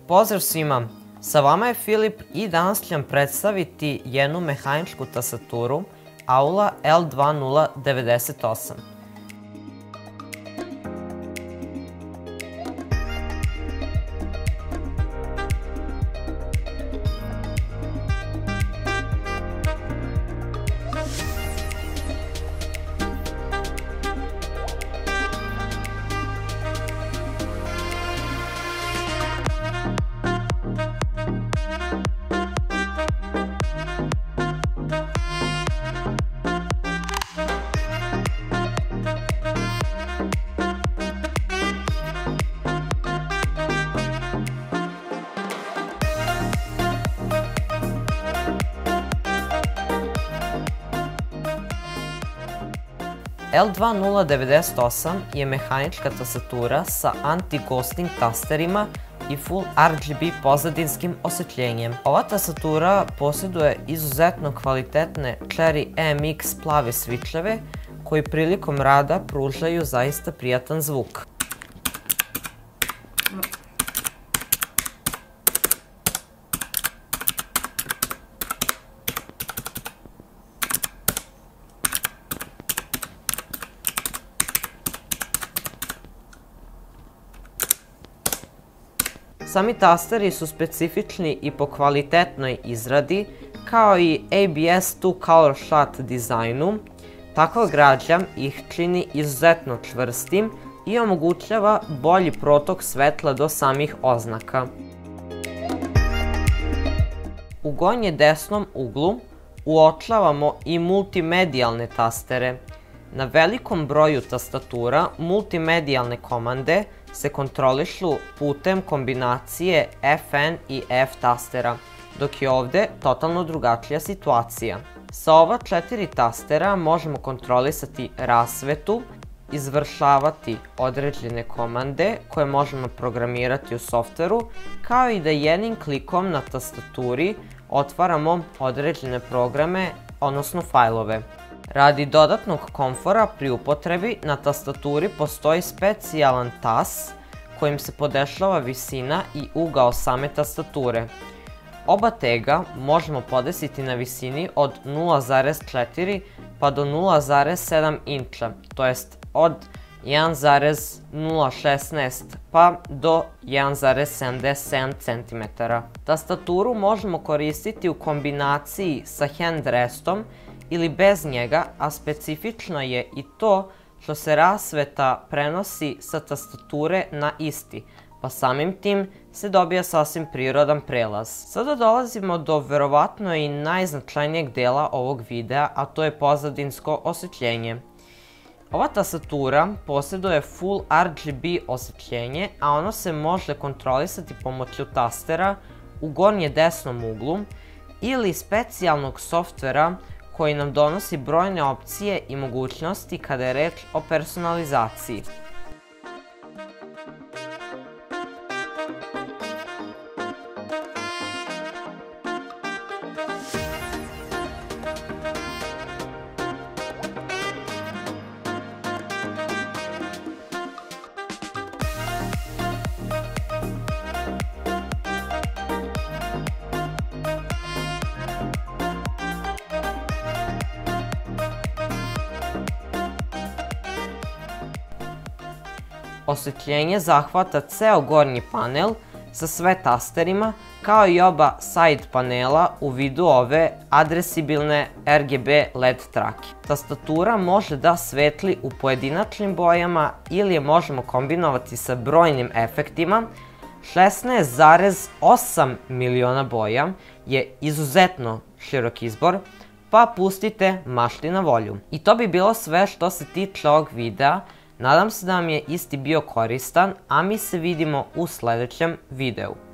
Pozdrav svima, sa vama je Filip i danas ću vam predstaviti jednu mehaničku tastaturu Aula L2098. L2098 je mehanička tastatura sa anti-ghosting tasterima i full RGB pozadinskim osvetljenjem. Ova tastatura posjeduje izuzetno kvalitetne Cherry MX plave svičeve koji prilikom rada pružaju zaista prijatan zvuk. Sami tasteri su specifični i po kvalitetnoj izradi, kao i ABS Two Color Shot dizajnu. Takav građa ih čini izuzetno čvrstim i omogućava bolji protok svetla do samih oznaka. U gornje desnom uglu uočavamo i multimedijalne tastere. Na velikom broju tastatura multimedijalne komande se kontrolišu putem kombinacije FN i F tastera, dok je ovdje totalno drugačija situacija. Sa ova 4 tastera možemo kontrolisati rasvetu, izvršavati određene komande koje možemo programirati u softveru, kao i da jednim klikom na tastaturi otvaramo određene programe, odnosno fajlove. Radi dodatnog komfora pri upotrebi na tastaturi postoji specijalan tas kojim se podešava visina i ugao same tastature. Oba tega možemo podesiti na visini od 0,4 pa do 0,7 inča, to jest od 1,016 pa do 1,77 cm. Tastaturu možemo koristiti u kombinaciji sa handrestom ili bez njega, a specifično je i to što se rasveta prenosi sa tastature na isti, pa samim tim se dobija sasvim prirodan prelaz. Sada dolazimo do verovatno i najznačajnijeg dela ovog videa, a to je pozadinsko osvetljenje. Ova tastatura posjeduje full RGB osvetljenje, a ono se može kontrolisati pomoću tastera u gornje desnom uglu ili specijalnog softvera koji nam donosi brojne opcije i mogućnosti kada je reč o personalizaciji. Osvetljenje zahvata ceo gornji panel sa sve tasterima, kao i oba side panela u vidu ove adresibilne RGB LED trake. Tastatura može da svetli u pojedinačnim bojama ili je možemo kombinovati sa brojnim efektima. 16,8 miliona boja je izuzetno širok izbor, pa pustite mašti na volju. I to bi bilo sve što se tiče ovog videa. Nadam se da vam je isti bio koristan, a mi se vidimo u sljedećem videu.